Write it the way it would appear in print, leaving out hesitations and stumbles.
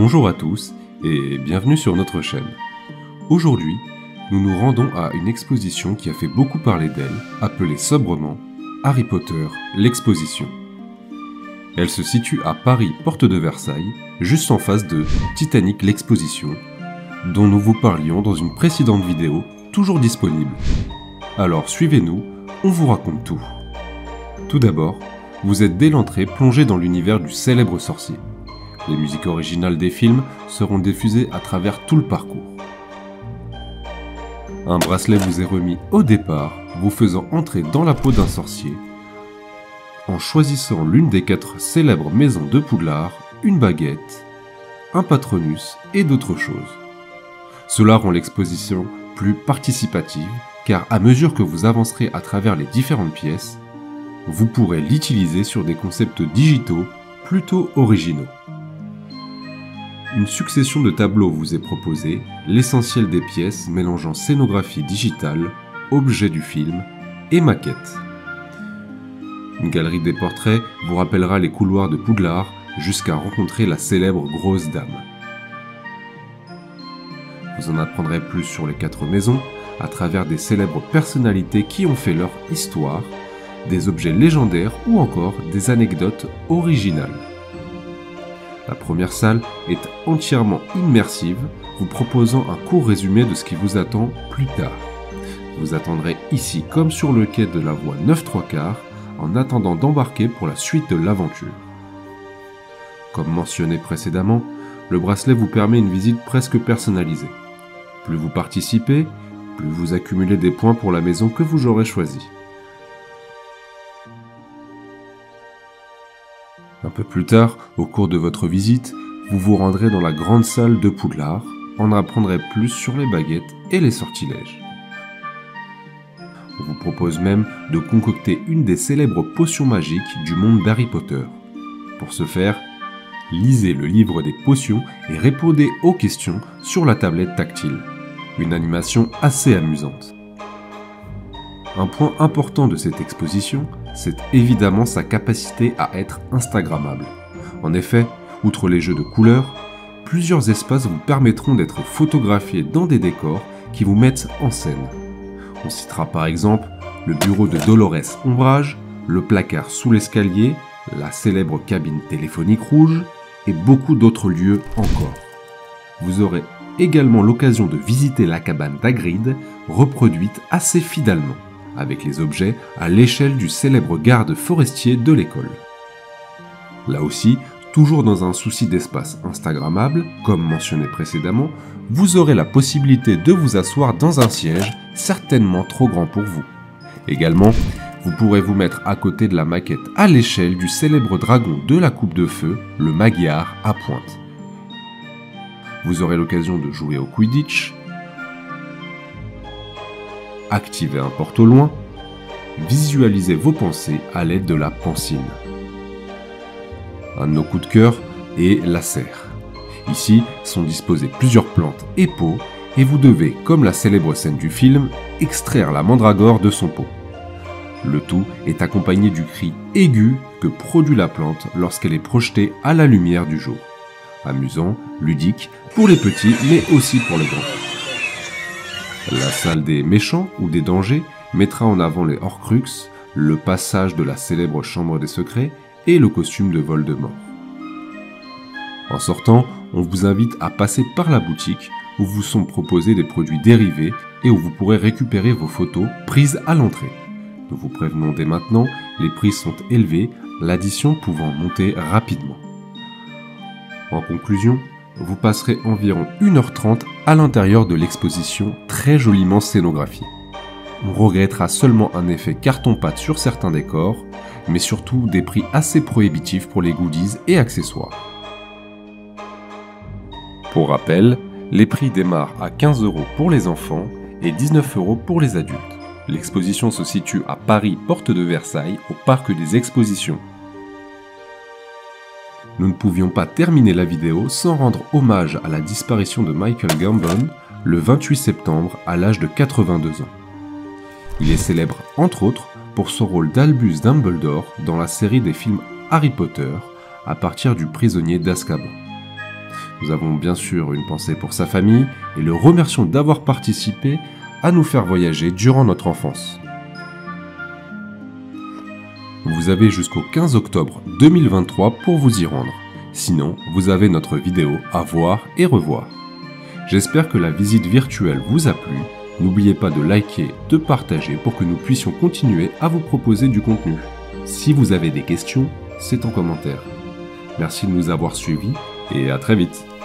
Bonjour à tous et bienvenue sur notre chaîne. Aujourd'hui, nous nous rendons à une exposition qui a fait beaucoup parler d'elle, appelée sobrement Harry Potter, l'exposition. Elle se situe à Paris, porte de Versailles, juste en face de Titanic l'exposition, dont nous vous parlions dans une précédente vidéo, toujours disponible. Alors suivez-nous, on vous raconte tout. Tout d'abord, vous êtes dès l'entrée plongé dans l'univers du célèbre sorcier. Les musiques originales des films seront diffusées à travers tout le parcours. Un bracelet vous est remis au départ, vous faisant entrer dans la peau d'un sorcier. En choisissant l'une des 4 célèbres maisons de Poudlard, une baguette, un patronus et d'autres choses. Cela rend l'exposition plus participative, car à mesure que vous avancerez à travers les différentes pièces, vous pourrez l'utiliser sur des concepts digitaux plutôt originaux. Une succession de tableaux vous est proposée, l'essentiel des pièces mélangeant scénographie digitale, objets du film et maquettes. Une galerie des portraits vous rappellera les couloirs de Poudlard jusqu'à rencontrer la célèbre Grosse Dame. Vous en apprendrez plus sur les 4 maisons à travers des célèbres personnalités qui ont fait leur histoire, des objets légendaires ou encore des anecdotes originales. La première salle est entièrement immersive, vous proposant un court résumé de ce qui vous attend plus tard. Vous attendrez ici comme sur le quai de la voie 9 3/4 en attendant d'embarquer pour la suite de l'aventure. Comme mentionné précédemment, le bracelet vous permet une visite presque personnalisée. Plus vous participez, plus vous accumulez des points pour la maison que vous aurez choisie. Un peu plus tard, au cours de votre visite, vous vous rendrez dans la grande salle de Poudlard, en apprendrez plus sur les baguettes et les sortilèges. On vous propose même de concocter une des célèbres potions magiques du monde d'Harry Potter. Pour ce faire, lisez le livre des potions et répondez aux questions sur la tablette tactile. Une animation assez amusante. Un point important de cette exposition, c'est évidemment sa capacité à être instagrammable. En effet, outre les jeux de couleurs, plusieurs espaces vous permettront d'être photographiés dans des décors qui vous mettent en scène. On citera par exemple le bureau de Dolores Ombrage, le placard sous l'escalier, la célèbre cabine téléphonique rouge et beaucoup d'autres lieux encore. Vous aurez également l'occasion de visiter la cabane d'Hagrid, reproduite assez fidèlement, avec les objets à l'échelle du célèbre garde forestier de l'école. Là aussi, toujours dans un souci d'espace instagrammable, comme mentionné précédemment, vous aurez la possibilité de vous asseoir dans un siège certainement trop grand pour vous. Également, vous pourrez vous mettre à côté de la maquette à l'échelle du célèbre dragon de la coupe de feu, le Magyar à pointe. Vous aurez l'occasion de jouer au Quidditch, activer un porte au loin, visualisez vos pensées à l'aide de la pensine. Un de nos coups de cœur est la serre. Ici sont disposées plusieurs plantes et pots et vous devez, comme la célèbre scène du film, extraire la mandragore de son pot. Le tout est accompagné du cri aigu que produit la plante lorsqu'elle est projetée à la lumière du jour. Amusant, ludique, pour les petits mais aussi pour les grands. La salle des méchants ou des dangers mettra en avant les Horcruxes, le passage de la célèbre chambre des secrets et le costume de Voldemort. En sortant, on vous invite à passer par la boutique où vous sont proposés des produits dérivés et où vous pourrez récupérer vos photos prises à l'entrée. Nous vous prévenons dès maintenant, les prix sont élevés, l'addition pouvant monter rapidement. En conclusion, vous passerez environ 1h30 à l'intérieur de l'exposition très joliment scénographiée. On regrettera seulement un effet carton-pâte sur certains décors, mais surtout des prix assez prohibitifs pour les goodies et accessoires. Pour rappel, les prix démarrent à 15 € pour les enfants et 19 € pour les adultes. L'exposition se situe à Paris, porte de Versailles, au parc des expositions. Nous ne pouvions pas terminer la vidéo sans rendre hommage à la disparition de Michael Gambon le 28 septembre à l'âge de 82 ans. Il est célèbre, entre autres, pour son rôle d'Albus Dumbledore dans la série des films Harry Potter, à partir du prisonnier d'Azkaban. Nous avons bien sûr une pensée pour sa famille et le remercions d'avoir participé à nous faire voyager durant notre enfance. Vous avez jusqu'au 15 octobre 2023 pour vous y rendre. Sinon, vous avez notre vidéo à voir et revoir. J'espère que la visite virtuelle vous a plu. N'oubliez pas de liker, de partager pour que nous puissions continuer à vous proposer du contenu. Si vous avez des questions, c'est en commentaire. Merci de nous avoir suivis et à très vite.